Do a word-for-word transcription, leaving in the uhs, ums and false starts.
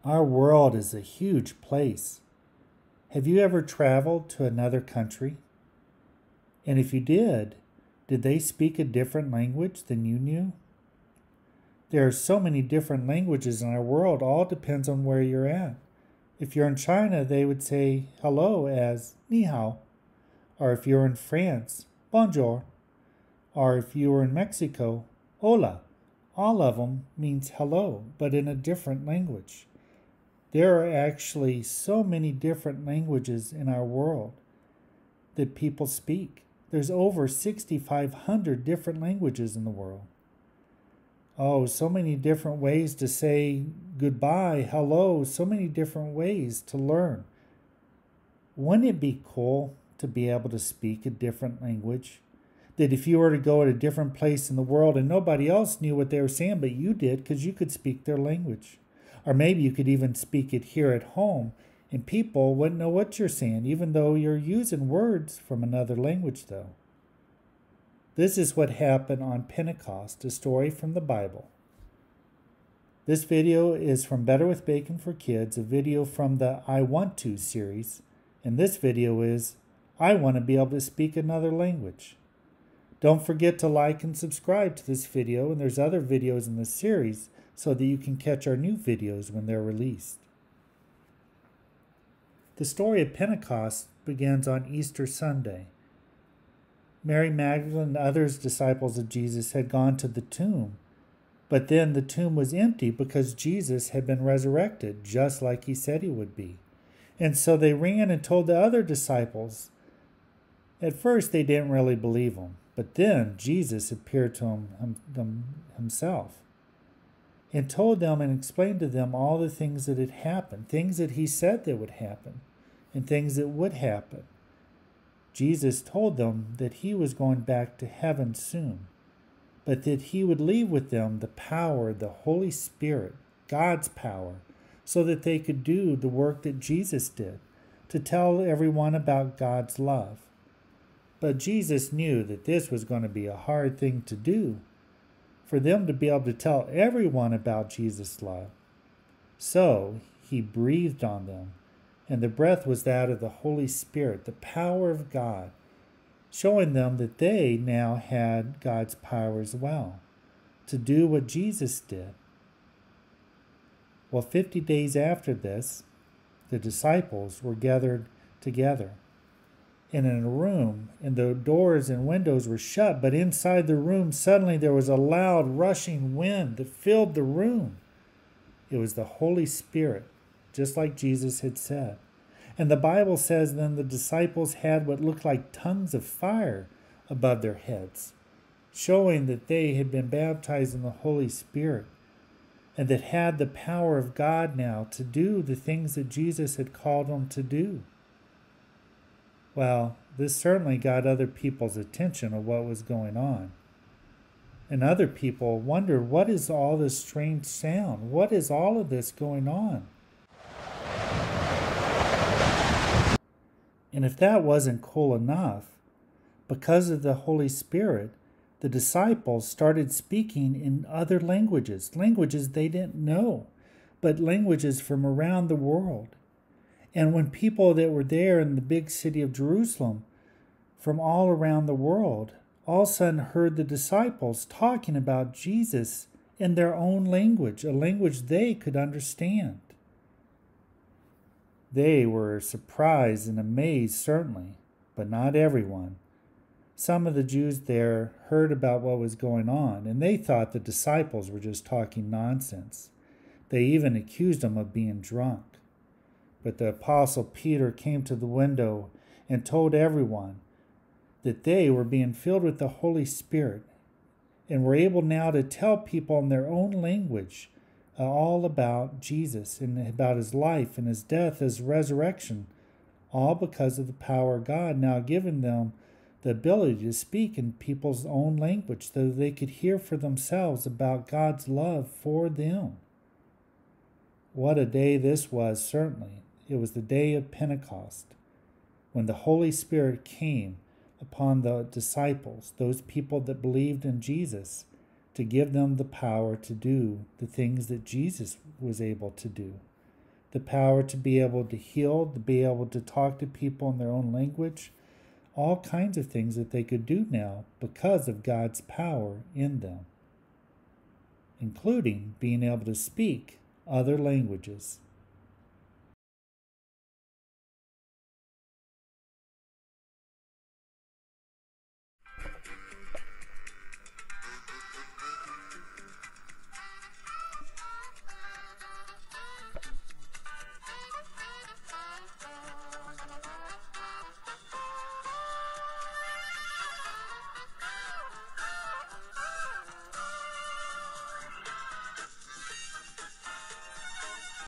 Our world is a huge place. Have you ever traveled to another country? And if you did, did they speak a different language than you knew? There are so many different languages in our world, all depends on where you're at. If you're in China, they would say hello as ni hao. Or if you're in France, bonjour. Or if you were in Mexico, hola. All of them means hello, but in a different language. There are actually so many different languages in our world that people speak. There's over six thousand five hundred different languages in the world. Oh, so many different ways to say goodbye, hello, so many different ways to learn. Wouldn't it be cool to be able to speak a different language? That if you were to go at a different place in the world and nobody else knew what they were saying, but you did because you could speak their language. Or maybe you could even speak it here at home and people wouldn't know what you're saying, even though you're using words from another language, though. This is what happened on Pentecost, a story from the Bible. This video is from Better with Bacon for Kids, a video from the I Want To series. And this video is, I want to be able to speak another language. Don't forget to like and subscribe to this video, and there's other videos in this series so that you can catch our new videos when they're released. The story of Pentecost begins on Easter Sunday. Mary Magdalene and others disciples of Jesus had gone to the tomb, but then the tomb was empty because Jesus had been resurrected, just like he said he would be. And so they ran and told the other disciples. At first they didn't really believe him, but then Jesus appeared to him, him himself and told them and explained to them all the things that had happened, things that he said that would happen, and things that would happen. Jesus told them that he was going back to heaven soon, but that he would leave with them the power, the Holy Spirit, God's power, so that they could do the work that Jesus did, to tell everyone about God's love. But Jesus knew that this was going to be a hard thing to do, for them to be able to tell everyone about Jesus' love. So he breathed on them, and the breath was that of the Holy Spirit, the power of God, showing them that they now had God's power as well, to do what Jesus did. Well, fifty days after this, the disciples were gathered together and in a room, and the doors and windows were shut, but inside the room suddenly there was a loud rushing wind that filled the room. It was the Holy Spirit, just like Jesus had said. And the Bible says then the disciples had what looked like tongues of fire above their heads, showing that they had been baptized in the Holy Spirit and that had the power of God now to do the things that Jesus had called them to do. Well, this certainly got other people's attention of what was going on. And other people wondered, what is all this strange sound? What is all of this going on? And if that wasn't cool enough, because of the Holy Spirit, the disciples started speaking in other languages, languages they didn't know, but languages from around the world. And when people that were there in the big city of Jerusalem from all around the world all of a sudden heard the disciples talking about Jesus in their own language, a language they could understand. They were surprised and amazed, certainly, but not everyone. Some of the Jews there heard about what was going on, and they thought the disciples were just talking nonsense. They even accused them of being drunk. But the Apostle Peter came to the window and told everyone that they were being filled with the Holy Spirit and were able now to tell people in their own language uh, all about Jesus and about his life and his death, his resurrection, all because of the power of God now giving them the ability to speak in people's own language so that they could hear for themselves about God's love for them. What a day this was, certainly. It was the day of Pentecost, when the Holy Spirit came upon the disciples, those people that believed in Jesus, to give them the power to do the things that Jesus was able to do. the power to be able to heal, to be able to talk to people in their own language, all kinds of things that they could do now because of God's power in them, including being able to speak other languages.